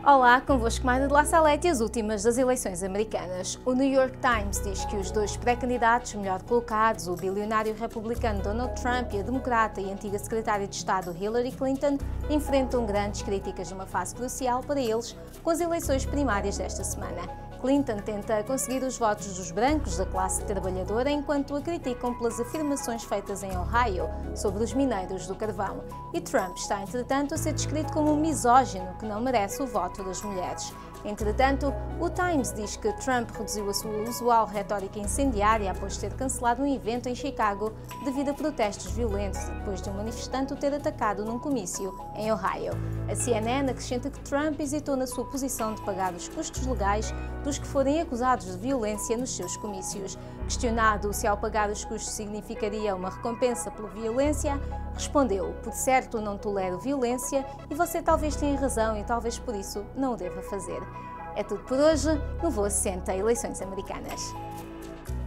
Olá, convosco Mayra de La Salette e as últimas das eleições americanas. O New York Times diz que os dois pré-candidatos melhor colocados, o bilionário republicano Donald Trump e a democrata e antiga secretária de Estado Hillary Clinton, enfrentam grandes críticas numa fase crucial para eles com as eleições primárias desta semana. Clinton tenta conseguir os votos dos brancos da classe trabalhadora enquanto a criticam pelas afirmações feitas em Ohio sobre os mineiros do carvão. E Trump está, entretanto, a ser descrito como um misógino que não merece o voto das mulheres. Entretanto, o Times diz que Trump reduziu a sua usual retórica incendiária após ter cancelado um evento em Chicago devido a protestos violentos depois de um manifestante o ter atacado num comício em Ohio. A CNN acrescenta que Trump hesitou na sua posição de pagar os custos legais dos que forem acusados de violência nos seus comícios. Questionado se ao pagar os custos significaria uma recompensa pela violência, respondeu: "Por certo, não tolero violência e você talvez tenha razão e talvez por isso não o deva fazer." É tudo por hoje. No Voo 60 Eleições Americanas.